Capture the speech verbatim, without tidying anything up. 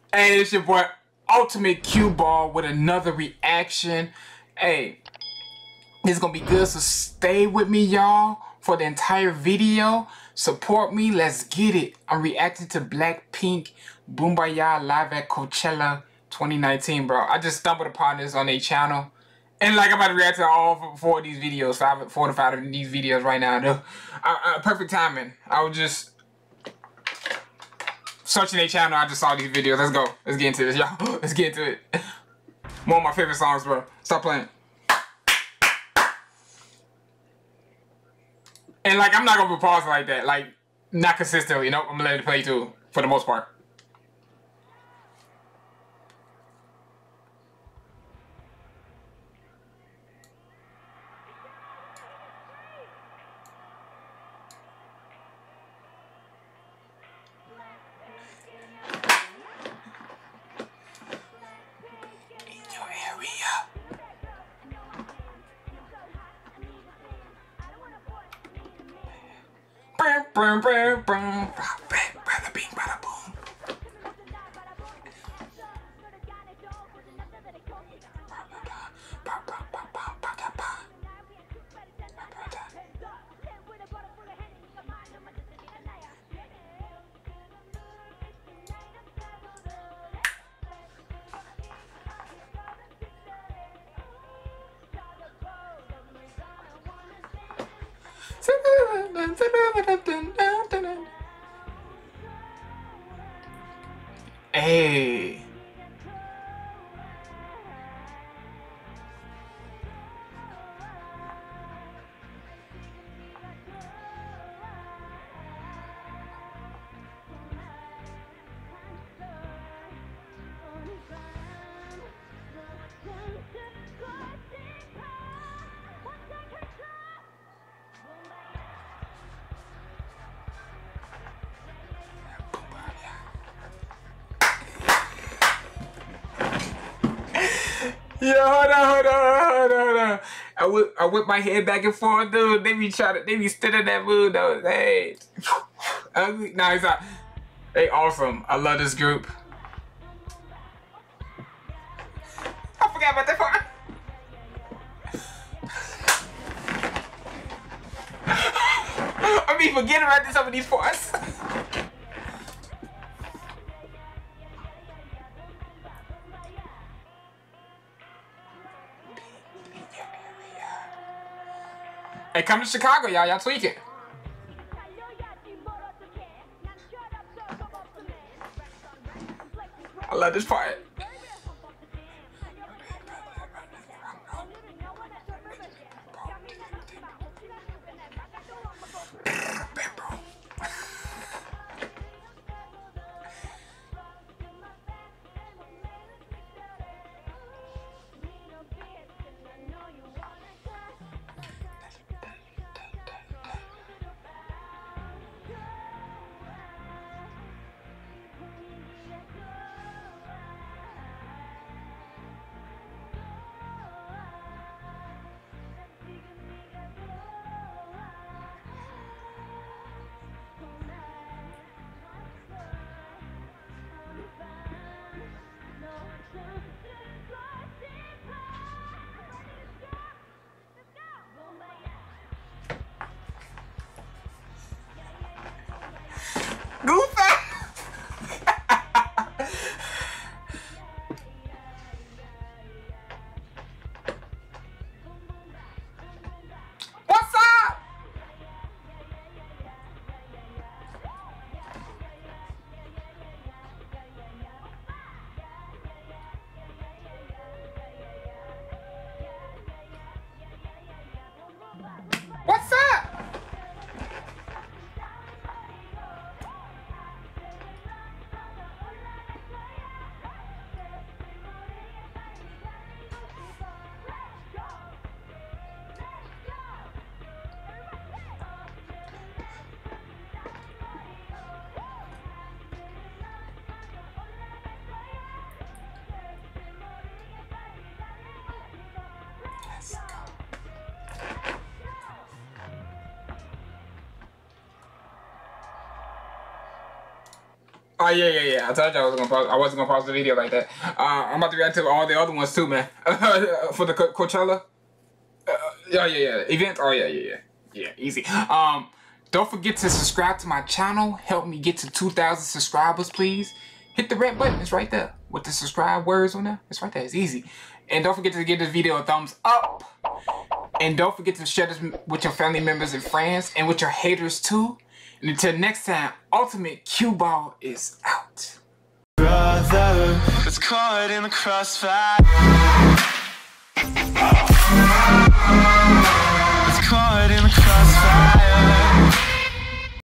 Hey, it's your boy Ultimate Cue Ball with another reaction. Hey, this is gonna be good, so stay with me, y'all, for the entire video. Support me, let's get it. I'm reacting to Blackpink Boombayah live at Coachella twenty nineteen, bro. I just stumbled upon this on their channel. And like, I'm about to react to all four of these videos, five, four to five of these videos right now. Though. Uh, uh, perfect timing. I was just searching their channel, I just saw these videos. Let's go. Let's get into this, y'all. Let's get into it. One of my favorite songs, bro. Stop playing. And like, I'm not gonna pause like that. Like, not consistently. Nope, I'm gonna let it play too, for the most part. Brum, brum, brum. Bada bing, bada boom. Hey. Yeah, hold on, hold on, hold on, hold on. I whip, I whip my head back and forth, dude. They be trying to, they be still in that mood, though. Hey, ugly. Nah, it's not. They awesome. I love this group. I forgot about that part. I be forgetting about some of these parts. Hey, come to Chicago, y'all. Y'all tweak it. I love this part. Goofy! What's up? What's up? Oh yeah, yeah, yeah. I told you I was gonna pause. I wasn't gonna pause the video like that. Uh, I'm about to react to all the other ones too, man. For the Co Coachella. Uh, yeah, yeah, yeah. Event. Oh yeah, yeah, yeah. Yeah, easy. Um, don't forget to subscribe to my channel. Help me get to two thousand subscribers, please. Hit the red button. It's right there with the subscribe words on there. It's right there. It's easy. And don't forget to give this video a thumbs up. And don't forget to share this with your family members and friends and with your haters too. And until next time, Ultimate Cue Ball is out. Brother, it's caught in the crossfire. It's caught in the crossfire.